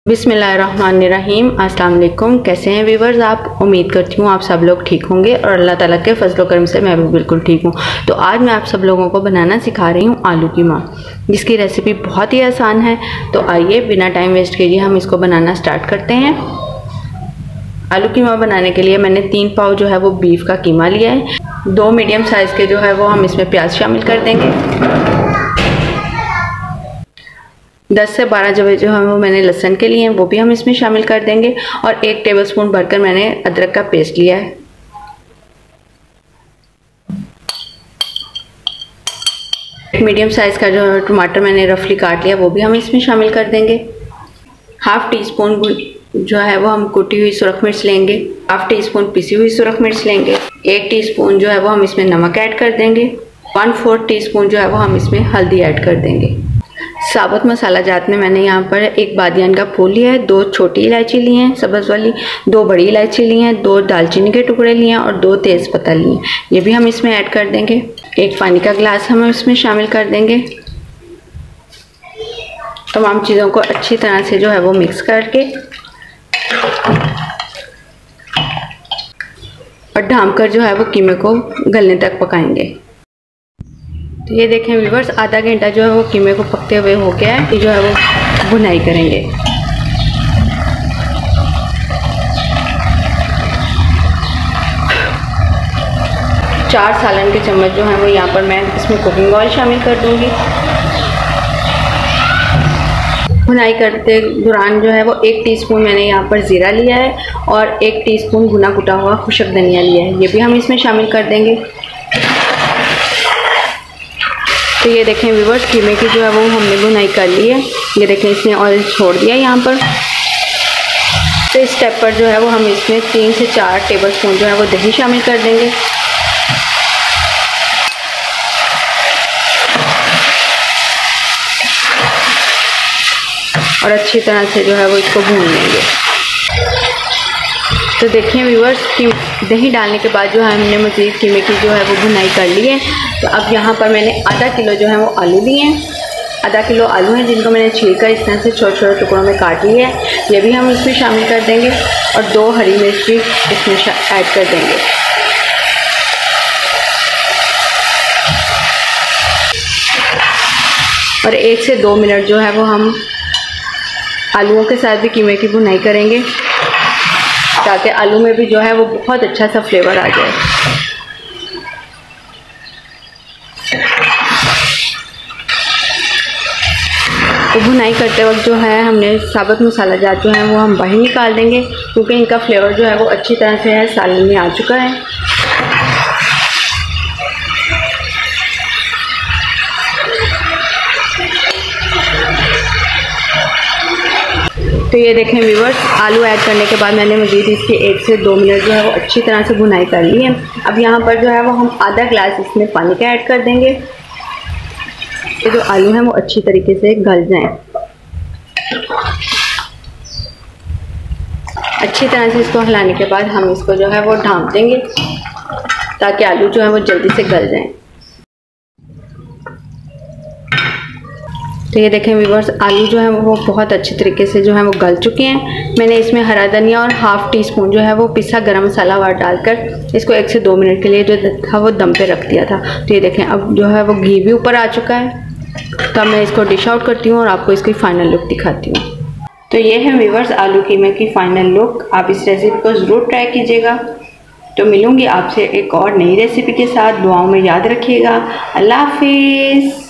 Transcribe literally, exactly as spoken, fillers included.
बिस्मिल्लाहिर्रहमानिर्रहीम। अस्सलाम वालेकुम। कैसे हैं व्यूवर्स आप? उम्मीद करती हूँ आप सब लोग ठीक होंगे और अल्लाह ताला के फजल करम से मैं भी बिल्कुल ठीक हूँ। तो आज मैं आप सब लोगों को बनाना सिखा रही हूँ आलू कीमा, जिसकी रेसिपी बहुत ही आसान है। तो आइए बिना टाइम वेस्ट किए हम इसको बनाना स्टार्ट करते हैं। आलू कीमा बनाने के लिए मैंने तीन पाव जो है वो बीफ का कीमा लिया है। दो मीडियम साइज़ के जो है वो हम इसमें प्याज शामिल कर देंगे। दस से बारह जवे जो है वो मैंने लहसुन के लिए हैं, वो भी हम इसमें शामिल कर देंगे। और एक टेबलस्पून भरकर मैंने अदरक का पेस्ट लिया है। एक मीडियम साइज़ का जो टमाटर मैंने रफली काट लिया, वो भी हम इसमें शामिल कर देंगे। हाफ टी स्पून जो है वो हम कुटी हुई सुरख मिर्च लेंगे। हाफ टी स्पून पिसी हुई सुरख मिर्च लेंगे। एक टीस्पून जो है वो हम इसमें नमक ऐड कर देंगे। वन फोर्थ टी स्पून जो है वो हम इसमें हल्दी ऐड कर देंगे। साबुत मसाला जात में मैंने यहाँ पर एक बादियान का फूल लिया है, दो छोटी इलायची ली हैं सब्ज़ वाली, दो बड़ी इलायची ली हैं, दो दालचीनी के टुकड़े लिए हैं और दो तेज़ पत्ता लिए हैं। ये भी हम इसमें ऐड कर देंगे। एक पानी का गिलास हम इसमें शामिल कर देंगे। तमाम चीज़ों को अच्छी तरह से जो है वो मिक्स करके और ढाँप कर जो है वो कीमे को गलने तक पकाएंगे। तो ये देखें व्यूवर्स, आधा घंटा जो है वो कीमे को पकते हुए हो गया है। ये जो है वो भुनाई करेंगे। चार सालन के चम्मच जो है वो यहाँ पर मैं इसमें कुकिंग ऑयल शामिल कर दूंगी। भुनाई करते दौरान जो है वो एक टीस्पून मैंने यहाँ पर ज़ीरा लिया है और एक टीस्पून भुना कुटा हुआ खुशक धनिया लिया है। ये भी हम इसमें शामिल कर देंगे। तो ये देखें व्यूवर्स, कीमे की जो है वो हमने भुनाई कर ली है। ये देखें इसने ऑयल छोड़ दिया यहाँ पर। तो इस स्टेप पर जो है वो हम इसमें तीन से चार टेबलस्पून जो है वो दही शामिल कर देंगे। और अच्छी तरह से जो है वो इसको भून लेंगे। तो देखिए व्यूवर्स, कि दही डालने के बाद जो है हमने मज़ीद कीमे की जो है वो भुनाई कर ली है। तो अब यहाँ पर मैंने आधा किलो जो है वो आलू लिए हैं। आधा किलो आलू हैं जिनको मैंने छीलकर इस तरह से छोटे छोटे टुकड़ों में काट लिया है। ये भी हम इसमें शामिल कर देंगे और दो हरी मिर्च भी इसमें ऐड कर देंगे। और एक से दो मिनट जो है वो हम आलूओं के साथ भी कीमे की भुनाई करेंगे, ताकि आलू में भी जो है वो बहुत अच्छा सा फ्लेवर आ जाए। तो भुनाई करते वक्त जो है हमने साबुत मसाला जात जो है वो हम बाहर निकाल देंगे, क्योंकि इनका फ्लेवर जो है वो अच्छी तरह से है सालन में आ चुका है। तो ये देखें व्यूवर्स, आलू ऐड करने के बाद मैंने मज़ीद इसके एक से दो मिनट जो है वो अच्छी तरह से भुनाई कर ली है। अब यहाँ पर जो है वो हम आधा गिलास इसमें पानी का ऐड कर देंगे। ये जो आलू हैं वो अच्छी तरीके से गल जाएं। अच्छी तरह से इसको हिलाने के बाद हम इसको जो है वो ढाँप देंगे, ताकि आलू जो है वो जल्दी से गल जाएं। तो ये देखें व्यूवर्स, आलू जो है वो बहुत अच्छी तरीके से जो है वो गल चुके हैं। मैंने इसमें हरा धनिया और हाफ़ टी स्पून जो है वो पिसा गरम मसाला वार डालकर इसको एक से दो मिनट के लिए जो था वो दम पे रख दिया था। तो ये देखें अब जो है वो घी भी ऊपर आ चुका है। तो मैं इसको डिश आउट करती हूँ और आपको इसकी फ़ाइनल लुक दिखाती हूँ। तो ये है व्यूवर्स आलू कीमे की फ़ाइनल लुक। आप इस रेसिपी को ज़रूर ट्राई कीजिएगा। तो मिलूँगी आपसे एक और नई रेसिपी के साथ। दुआओं में याद रखिएगा। अल्लाह हाफिज़।